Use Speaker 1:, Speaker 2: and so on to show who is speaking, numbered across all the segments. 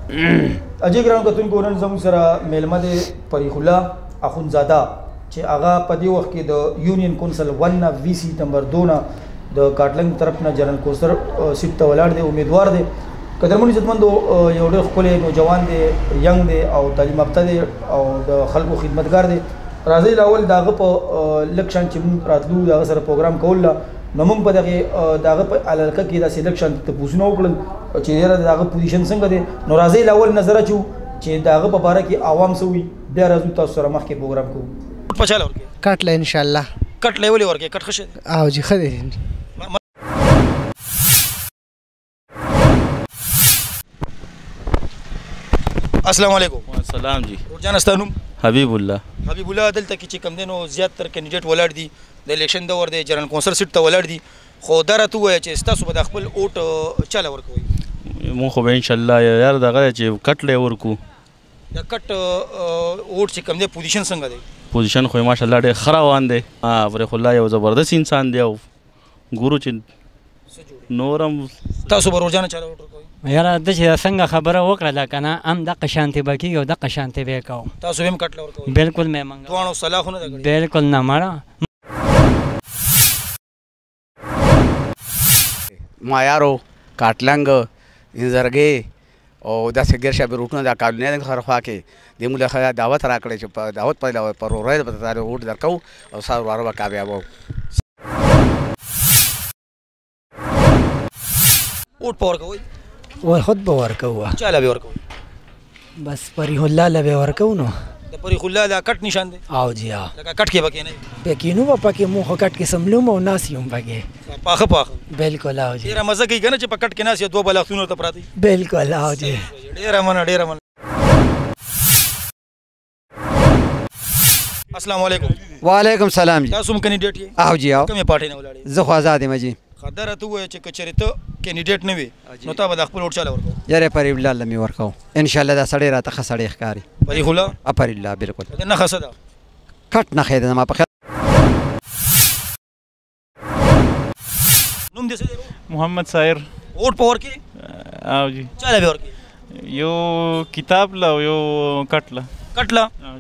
Speaker 1: اجي ګران کتونکو نن زموږ سره میلمه دی فریح الله اخونزاده چې هغه په دې وخت کې د یونین کونسل 1 نه وی سی نمبر 2 نه د کاټلنګ طرف نه جنرال کوثر سیټ ته ولاړ دی امیدوار دی قدرمن عزتمندو یو ډېر ښکلی نوجوان دی ینګ دی او تعلیم یافته دی او د خلکو خدمتګار دی راځئ لاول د هغه په لږ شان چې موږ راتلو د هغه سره پروګرام کول نو موږ په دغه د هغه په علاقه کې داسې لږ شان تپوسونه وکړل چې ډېره د هغه پوزیشن څنګه دی نو راځئ لاول نظر اچو چې د هغه په باره کې عوام څه وي بیا راځو تاسو سره مخکې پروګرام کوو په چاله ورکې
Speaker 2: کټ له انشاءالله
Speaker 1: کټ له ولې ورکې کټ ښه شي
Speaker 2: او جي ښه دی
Speaker 1: السلام علیکم
Speaker 3: السلام جی
Speaker 1: جان استانم
Speaker 3: حبیب الله
Speaker 1: دلته کې چې کم دینو زیات تر کینډیډیټ ولاړ دي د الیکشن دور دی جنرال کونسل سیټ ته ولاړ دي خو دا راته ووایه چې ستاسو به د خپل اوټ چاله ورکوئ
Speaker 3: مونږ خو به انشاءالله یار دغه چې کټ لی ورکو
Speaker 1: د کټ اوټ چې کم دی پوزیشن څنګه دی
Speaker 3: پوزیشن خو ماشاءالله ډېر ښه روان دی فریح الله یو زبردست انسان دی او ګورو چې نورم
Speaker 1: تاسو به روزانه چاله اوټ ورکوئ
Speaker 4: یاره د چې څنګه خبره وکړله که نه هم دغه شانتې به کېږي او دغه شانتې به یې کوو
Speaker 1: تاسو هم کټ له ورکوئ
Speaker 4: بلکل مې منګه
Speaker 1: دواړو صلاح خو نه ده کړې
Speaker 4: بلکل نه مړه
Speaker 5: مایارو کاټلنګ انزرګې او داسې ګرشه به روټونه د کابینې سره خوا کې دې موږ له دعوت راکړی چې په دعوت پر ورځ به تاسو اوټ درکوو او ستا وراره به کامیابوو
Speaker 1: اوټ په ورکوئ
Speaker 2: خود به ورکوو
Speaker 1: چاله به ورکوئ
Speaker 2: بس فریح الله له به ورکوو نو
Speaker 1: د فریح الله دا کټ نشان دی
Speaker 2: او جی ها
Speaker 1: لکه کټ کې به کېنئ
Speaker 2: پکې کینو به پکې مونږ خو کټ کې سملوم او ناست یم پکې
Speaker 1: پاخه
Speaker 2: بلکل او جی
Speaker 1: ډېره مزه کوي که نه چې په کټ کې ناست یې دوه بلاختونه ورته پراته وي
Speaker 2: بلکل او جی
Speaker 1: ډېره مننه السلام علیکم
Speaker 6: وعلیکم سلام جی
Speaker 1: تاسو هم کینډیډیټ یې
Speaker 6: او جی او
Speaker 1: کومې پارټۍ نه ولاړې
Speaker 6: زه خو آزاد یم جی
Speaker 1: خدای راته ووایه چې که چېرې ته کینډیډیټ نه وې نو تا به د خپل اوټ چاله ورکوو
Speaker 6: یاره فریح الله له مې ورکوو انشاءالله دا سړی راته ښه سړی ښکاري
Speaker 1: فریح الله
Speaker 6: فریح الله بلکل
Speaker 1: د نښه څه ده
Speaker 6: کټ نښې ده زما په خیال
Speaker 1: نوم دې څه دی
Speaker 3: محمد سایر
Speaker 1: اوټ په ورکې
Speaker 3: او جی
Speaker 1: چاله به ورکې
Speaker 3: یو کتاب له یو کټ له
Speaker 1: کټ له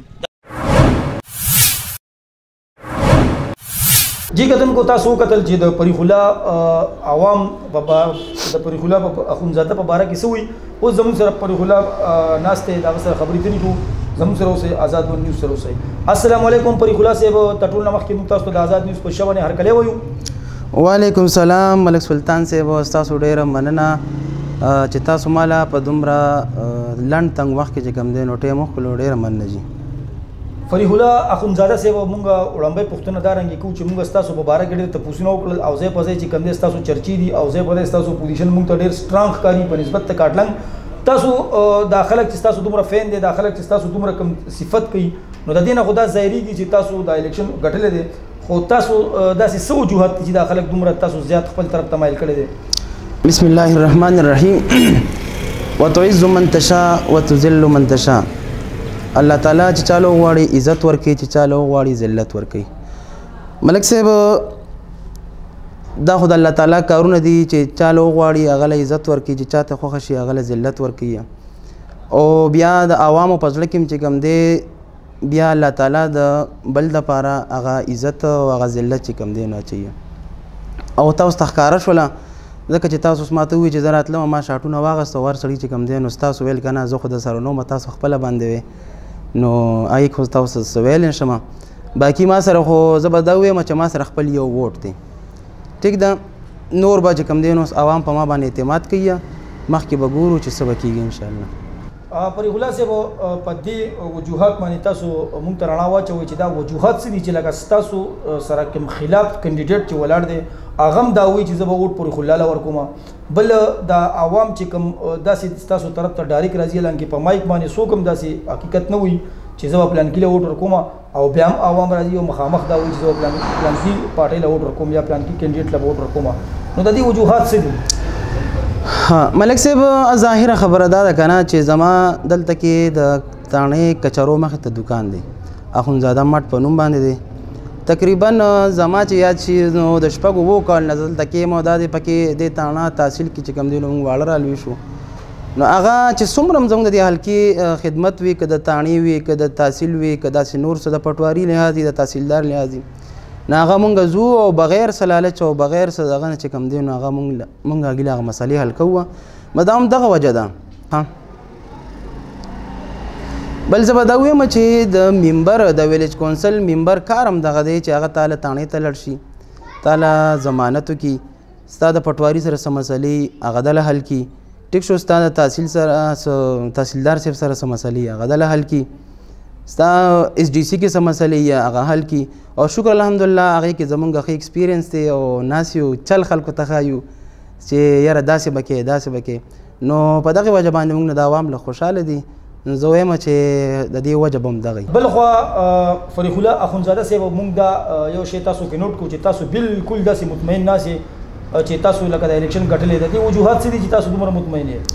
Speaker 1: جی کتونکو تاسو وکتل چې د فریح الله عوام د فریح الله اخونزاده په باره کې څه وایي اوس زموږ سره فریح الله ناست دی د هغه سره خبرې اترې کوو زموږ سره اوسئ آزاد نیوز سره اوسئ السلام علیکم فریح الله صاحب تر ټولو نه مخکې موږ تاسو ته د آزاد نیوز په شبه باندې هرکلی وایو
Speaker 7: وعلیکم السلام ملک سلطان صاحب ستاسو ډېره مننه چې تاسو مالا په دومره لنډ تنګ وخت کې چې کوم دی نو ټایم وکړلو ډېره مننه جي
Speaker 1: فریح الله اخونزاده صاحب مونږ وړاندې پوښتنه دا رنګې کوو چې مونږ ستاسو په باره کې ډېر تپوسونه وکړل او ځای په ځای چې کوم دی ستاسو چرچې دي او ځای په ځای ستاسو پوزیشن مونږ ته ډېر سټرانګ ښکاري په نسبت د کاټلنګ تاسو دا خلک چې ستاسو دومره فین دی دا خلک چې ستاسو دومره کم صفت کوي نو د دې نه خو دا ظاهرېږي چې تاسو دا الیکشن ګټلی دی خو تاسو داسې څه وجوهات دي چې دا خلک دومره تاسو زیات خپل طرف ته مایل کړی دی
Speaker 7: بسم الله الرحمن الرحیم وتعز من تشاء وتذل من تشاء الله تعالی چې چالو غواړي عزت ورکړي چې چالو غواړي ذلت ورکړي ملک صاحب دا خو د الله تعالی کارونه دي چې چالو غواړي هغه له عزت ورکړي چې چاته خوښه شي هغه له ذلت ورکړي او بیا د عوامو په زړه کې چې کوم دی بیا الله تعالی د بل دپاره هغه عزت او هغه ذلت چې کوم دی نه اچوي او تاسو ته ښکاره شوله ځکه چې تاسو اوس ماته ووایي چې زه راتلم ما شاټونه واغسته ور سړي چې کوم دی نو ستاسو ویل که نه زه خو د سره نومه تاسو خپله باندې وې نو هغې خو تاسو څه ویلی نه شم باقي ما سره خو زه به دا ووایم چې ما سره خپل یو ووټ دی ټیک ده نور به چې کوم دی نو عوام په ما باندې اعتماد کوي مخکې به ګورو چې څه به کېږي انشاءالله
Speaker 1: فریح الله صاحب په دې وجوهات باندې تاسو مونږ ته رڼا واچوئ چې دا وجوهات څه دي چې لکه ستاسو سره کوم خلاف کینډیډیټ چې ولاړ دی هغه هم دا وایي چې زه به ووټ فریح الله له ورکوم بل دا عوام چې کوم داسې ستاسو طرف ته ډایرکټ راځي حالانکې په مایک باندې څوک هم داسې حقیقت نه وایي چې زه به پلانکي له ووټ ورکوم او بیا هم عوام راځي او مخامخ دا وایي چې زه به پلانکي پارټۍ له ووټ ورکوم یا پلانکي کینډیډیټ له ووټ ورکوم نو د دې وجوهات څه دي
Speaker 7: ها ملک صاحب ظاهره خبره دا ده که نه چې زما دلته کې د تاڼې کچرو مخې ته دکان دی اخونزاده مټ په نوم باندې دی تقریبا زما چې یاد شي نو د شپږو اوو کال نه دلته کېم او دا دی پکې دې تاڼه تحصیل کې چې کوم دی نو موږ واړه رالوي شو نو هغه چې څومره هم زموږ د دې حلقې خدمت وي که د تاڼې وي که د تحصیل وي که داسې نور څه د پټواري لحاظ وي د تحصیلدار لحاظ وي نو هغه مونږ ځو او بغیر څه لالچ او بغیر څه دغه نه چې کوم دی نو هغه مونږ هغې له هغه مسلې حل کوو دا هم دغه وجه ده بل زه به دا ووایم چې د ممبر د ویلیج کونسل ممبر کار هم دغه دی چې هغه تاله تاڼې ته لړ شي تاله ضمانت وکړي ستا د پټواري سره څه مسلې هغه دله حل کړي ټیک شو ستا د تحصیل سره تحصیلدار صاحب سره څه مسلې هغه دله حل کړي ستا اس ډي سی کې څه مسلې هغه حل کړي او شکر الحمدلله هغې کې زمونږ ښه ایکسپیرینس دی او ناست یو چل خلکو ته ښایو چې یاره داسې به کې داسې به کې نو په دغې وجه باندې موږ نه د عوام له خوشحاله دي نو زه وایم چې د دې وجه به هم دغه
Speaker 1: بل خوا فریق الله اخونزاده صاحب موږ دا یو شی تاسو کې نوټ کړو چې تاسو بالکل داسې مطمئن ناست یې چې تاسو لکه د الیکشن ګټلې ده دې وجوهات څه دي چې تاسو دومره مطمئن یې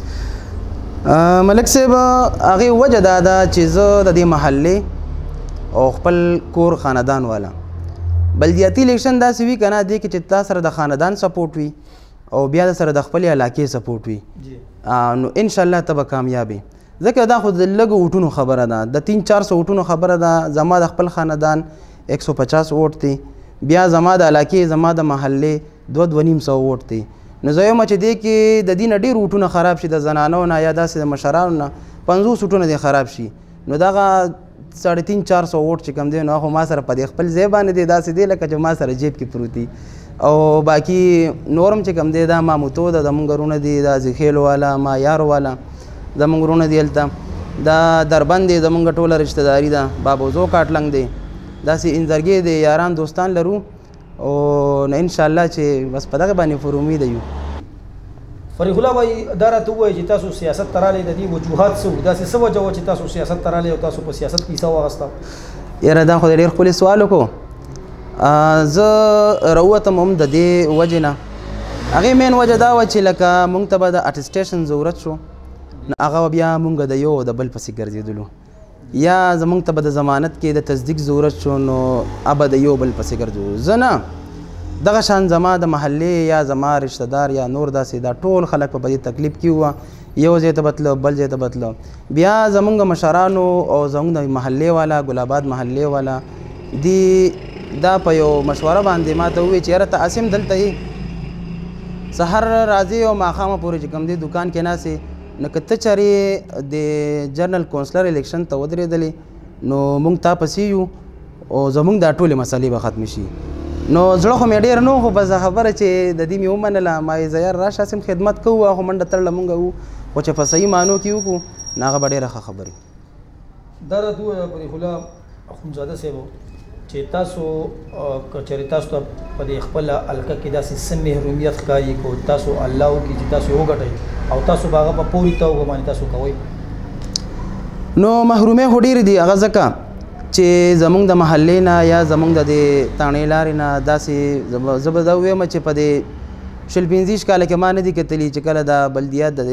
Speaker 7: ملک صاحب هغې وجه دا ده چې زه د دې محلې او خپل کور خاندان والا بلدیاتي الیکشن داسې وي که نه دې کې چې تا سره د خاندان سپورټ وي او بیا د سره د خپلې علاقې سپورټ وي نو انشاءالله ته به کامیابې ځکه دا خو د لږو ووټونو خبره ده د 300-400 ووټونو خبره ده زما د خپل خاندان 150 ووټ دی بیا زما د علاقې زما د محلې 200-250 ووټ دی نو زه وایم چې دې کې د دې نه ډېر ووټونه خراب شي د زنانو نه یا داسې د مشرانو نه 50 ووټونه دې خراب شي نو دغه 350-400 ووټ چې کوم دی نو هغه ما سره په دې خپل ځای باندې دی داسې دی لکه چې ما سره جیب کې پروت دي او باقي نورم چې کوم دی دا ماموتو ده زمونږ غرونه دي دا زیخیلو والا ما یارو والا زمونږ غرونه دي هلته دا دربند دی زمونږ ټوله رشته داري ده بابوزو کاټلنګ دی داسې انځرګې دی یاران دوستان لرو او نو انشاءالله چې بس په دغه باندې پر امید یو
Speaker 1: فریق الله بھائی دا راته ووایي چې تاسو سیاست ته راغلئ د دې وجوهات څه وو داسې څه وجه وه چې تاسو سیاست ته راغلئ او تاسو په سیاست کې حصه واخیسته
Speaker 7: یاره دا خو د ډېر ښکلی سوال وکړو زه راووتم هم د دې وجې نه هغې مین وجه دا وه چې لکه مونږ ته به د اټسټیشن ضرورت شو نو هغه بیا مونږ د یو د بل پسې ګرځېدلو یا زمونږ ته به د ضمانت کې د تصدیق ضرورت شو نو به د یو بل پسې ګرځو زه نه دغه شان زما د محلې یا زما رشته دار یا نور داسې دا ټول خلک په دې تکلیف کې وه یو ځای ته بتله بل ځای ته بتله بیا زمونږ مشرانو او زمونږ د محلې والا ګل آباد محلې والا دی دا په یو مشوره باندې ما ته ووایي چې یاره ته اسیم دلته یې سحر راځې او ماښامه پورې چې کوم دی دوکان کې ناستې نو که ته چارې د جنرال کونسلر الیکشن ته ودرېدلې نو موږ تا پسې یو او زموږ دا ټولې مسلې به ختمې شي نو زړه خو مې ډېر نه خو بس خبره چې د دې مې ومنله ما یې زه یار راشه سم خدمت کوو خو منډه تړله مونږ وو خو چې په صحیح معنو کې وکړو نو هغه به ډېره ښه خبرې
Speaker 1: دا راته ووایه فریق الله اخونزاده صاحب چې تاسو که چېرې تاسو ته په دې خپله حلقه کې داسې څه محرومیت ښکاري کو تاسو الله وکړي چې تاسو یې وګټئ او تاسو به هغه په پوري توګه باندې تاسو کوئ
Speaker 7: نو محرومۍ خو ډېرې دي هغه ځکه چې زمونږ د محلې نه یا زمونږ د دې تاڼې لارې نه داسې زه به دا ووایم چې په دې 25 کاله کې ما نه دي کتلي چې کله دا بلدیات د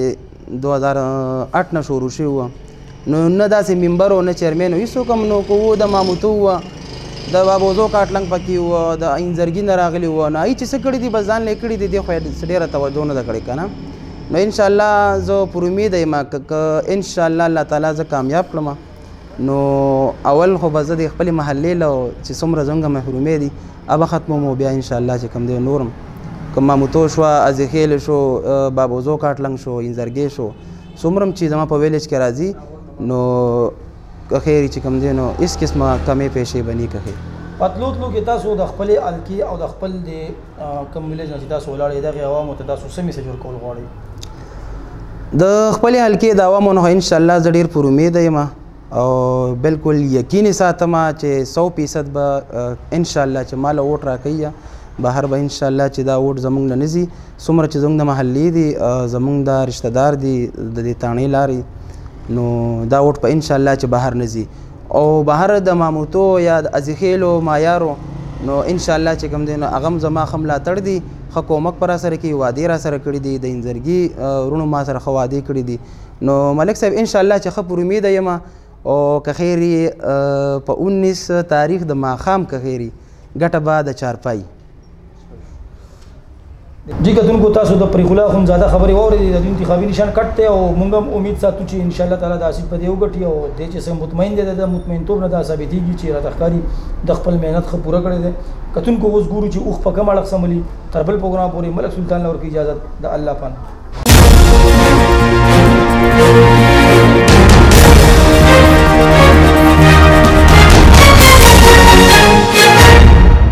Speaker 7: 2008 نه شروع شوي وه نو نه داسې ممبر و نه چیرمین و هېڅوک هم نو که و د ماموتو وه د بابوزو کاټلنګ پکې وه د انځرګي نه راغلي وه نو هغوی چې څه کړي دي بس ځان له یې کړي دي دې خو یې ډېره توجه نه ده کړې که نه نو انشاءالله زه پر امید یم که انشاءالله الله تعالی زه کامیاب کړم نو اول خو به زه د خپلې محلې له چې څومره زموږ محرومې دي هغه ختموم او بیا انشاءالله چې کوم دی نورم که ماموتو شوه ازیخیل شو بابوزو کاټلنګ شو انځرګې شو څومره چې زما په ویلیج کې راځي نو که خیر چې کوم دی نو هېڅ قسمه کمې پیشې به نه کښې
Speaker 1: پتلو تلو کې تاسو د خپلې حلقې او د خپل د کوم ویلیج نه چې تاسو ولاړئ دغې عوامو ته تاسو څه میسج ورکول غواړئ
Speaker 7: د خپلې حلقې د عوامو نه انشاءالله زه ډېر پر امیده یم او بالکل یقیني ساتم چې 100% به انشاءالله چې ماله ووټ راکوي بهر به انشاءالله چې دا ووټ زموږ نه نه ځي څومره چې زموږ د محلې دي زموږ د رشته دار دي د دې تاڼې لارې نو دا ووټ په انشاءالله چې بهر نه ځي او بهر د ماموتو یا د ازیخیلو مایارو نو انشاءالله چې کوم دی نو هغه هم زما ښه ملاتړ دي ښه کومک په را سره کوي وعدې را سره کړي دي د انځرګي وروڼو ما سره ښه وعدې کړي دي نو ملک صاحب انشاءالله چې ښه پر امیده یم او که خیري په 19 تاریخ د ماښام که خیري ګټه به د چارپای
Speaker 1: जी کتونکو تاسو د پریخ الله اخندزاده خبرې واورېدې د انتخابي نشان کټ دی او موږ هم امید ساتو چې ان شاء الله تعالی دا سیټ په دې وګټي او دې چې څنګه مطمئن دي د مطمئنتوب نه دا ثابتېږي چې راته ښکاري د خپل مهنت ښه پوره کړی دی کتونکو اوس ګورو چې اوښ په کوم اړخ سملي تر بل پروګرام پورې ملک سلطان له ورکړي اجازه د الله پاک